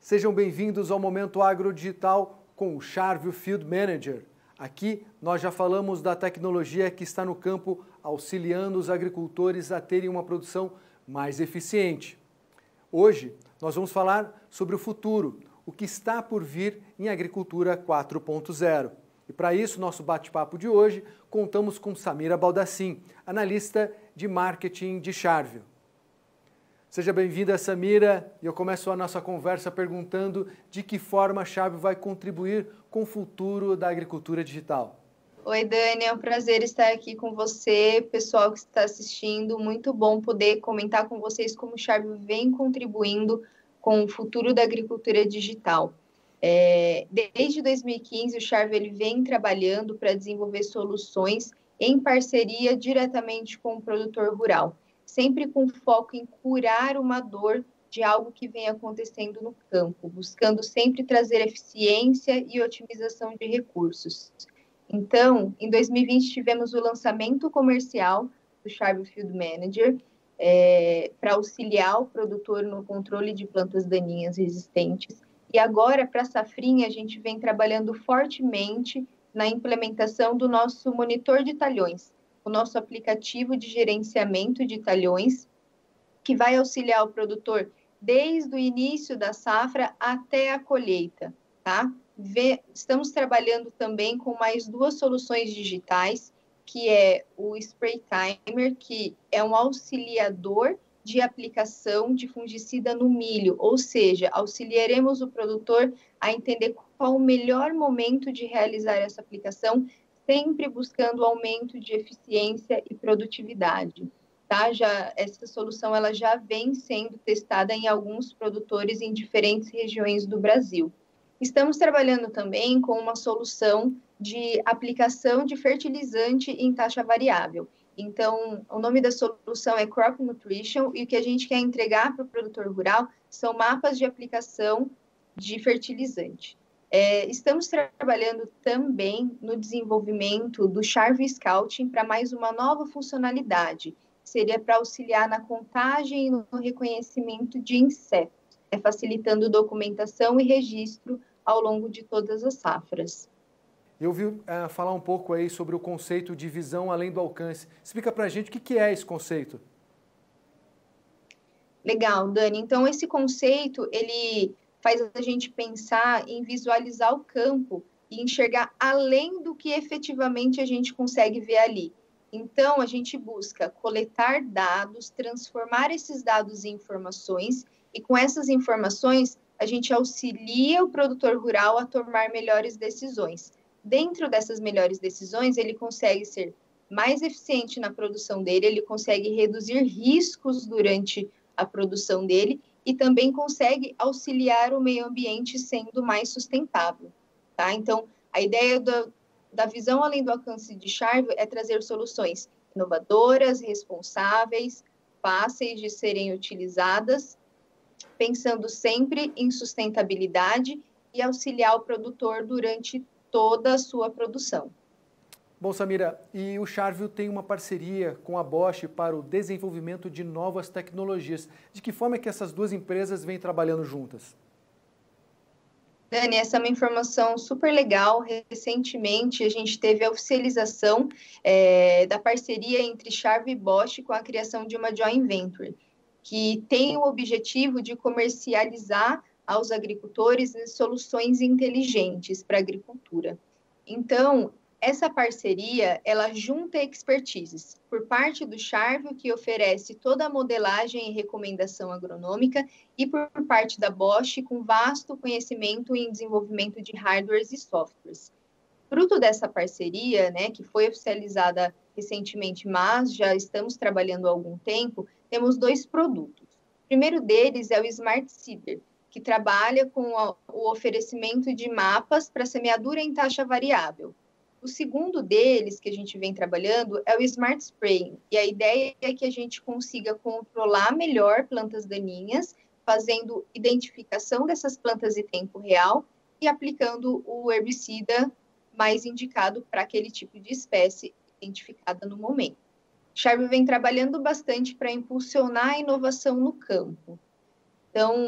Sejam bem-vindos ao Momento Agro Digital com o Charvio Field Manager. Aqui nós já falamos da tecnologia que está no campo auxiliando os agricultores a terem uma produção mais eficiente. Hoje nós vamos falar sobre o futuro, o que está por vir em Agricultura 4.0. E para isso, nosso bate-papo de hoje, contamos com Samira Baldassin, analista de marketing de Charvio. Seja bem-vinda, Samira, e eu começo a nossa conversa perguntando de que forma a Charvio vai contribuir com o futuro da agricultura digital. Oi, Dani, é um prazer estar aqui com você, pessoal que está assistindo. Muito bom poder comentar com vocês como o Charvio vem contribuindo com o futuro da agricultura digital. Desde 2015, o Charvio ele vem trabalhando para desenvolver soluções em parceria diretamente com o produtor rural, sempre com foco em curar uma dor de algo que vem acontecendo no campo, buscando sempre trazer eficiência e otimização de recursos. Então, em 2020, tivemos o lançamento comercial do Charvio Field Manager, para auxiliar o produtor no controle de plantas daninhas resistentes. E agora, para a safrinha, a gente vem trabalhando fortemente na implementação do nosso monitor de talhões, o nosso aplicativo de gerenciamento de talhões, que vai auxiliar o produtor desde o início da safra até a colheita, tá? Estamos trabalhando também com mais duas soluções digitais, que é o Spray Timer, que é um auxiliador de aplicação de fungicida no milho, ou seja, auxiliaremos o produtor a entender qual o melhor momento de realizar essa aplicação, sempre buscando aumento de eficiência e produtividade. Tá? Essa solução ela já vem sendo testada em alguns produtores em diferentes regiões do Brasil. Estamos trabalhando também com uma solução de aplicação de fertilizante em taxa variável. Então, o nome da solução é Crop Nutrition e o que a gente quer entregar para o produtor rural são mapas de aplicação de fertilizante. Estamos trabalhando também no desenvolvimento do Charvio Scouting para mais uma nova funcionalidade, que seria para auxiliar na contagem e no reconhecimento de insetos, facilitando documentação e registro ao longo de todas as safras. Eu ouvi falar um pouco aí sobre o conceito de visão além do alcance. Explica para a gente o que é esse conceito. Legal, Dani. Então, esse conceito, ele faz a gente pensar em visualizar o campo e enxergar além do que efetivamente a gente consegue ver ali. Então, a gente busca coletar dados, transformar esses dados em informações e com essas informações a gente auxilia o produtor rural a tomar melhores decisões. Dentro dessas melhores decisões, ele consegue ser mais eficiente na produção dele, ele consegue reduzir riscos durante a produção dele e também consegue auxiliar o meio ambiente sendo mais sustentável. Tá? Então, a ideia da visão além do alcance de Charvio é trazer soluções inovadoras, responsáveis, fáceis de serem utilizadas, pensando sempre em sustentabilidade e auxiliar o produtor durante toda a sua produção. Bom, Samira, e o Charvio tem uma parceria com a Bosch para o desenvolvimento de novas tecnologias. De que forma é que essas duas empresas vêm trabalhando juntas? Dani, essa é uma informação super legal. Recentemente, a gente teve a oficialização da parceria entre Charvio e Bosch com a criação de uma joint venture, que tem o objetivo de comercializar aos agricultores soluções inteligentes para a agricultura. Então, essa parceria, ela junta expertises por parte do Charvio, que oferece toda a modelagem e recomendação agronômica, e por parte da Bosch, com vasto conhecimento em desenvolvimento de hardwares e softwares. Fruto dessa parceria, né, que foi oficializada recentemente, mas já estamos trabalhando há algum tempo, temos dois produtos. O primeiro deles é o Smart Seeder, que trabalha com o oferecimento de mapas para semeadura em taxa variável. O segundo deles, que a gente vem trabalhando, é o Smart Spraying, e a ideia é que a gente consiga controlar melhor plantas daninhas, fazendo identificação dessas plantas em tempo real e aplicando o herbicida mais indicado para aquele tipo de espécie identificada no momento. Charvio vem trabalhando bastante para impulsionar a inovação no campo. Então,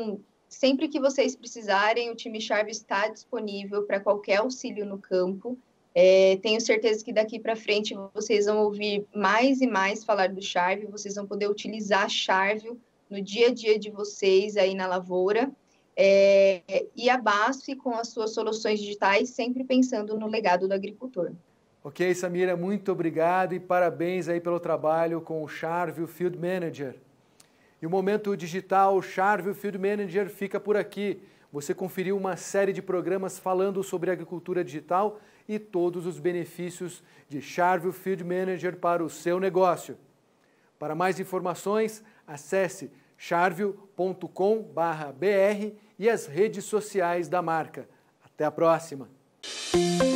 Sempre que vocês precisarem, o time Charvio está disponível para qualquer auxílio no campo. Tenho certeza que daqui para frente vocês vão ouvir mais e mais falar do Charvio, vocês vão poder utilizar Charvio no dia a dia de vocês aí na lavoura. E a BASF com as suas soluções digitais, sempre pensando no legado do agricultor. Ok, Samira, muito obrigado e parabéns aí pelo trabalho com o Charvio Field Manager. E o Momento Digital Charvio Field Manager fica por aqui. Você conferiu uma série de programas falando sobre agricultura digital e todos os benefícios de Charvio Field Manager para o seu negócio. Para mais informações, acesse charvio.com.br e as redes sociais da marca. Até a próxima!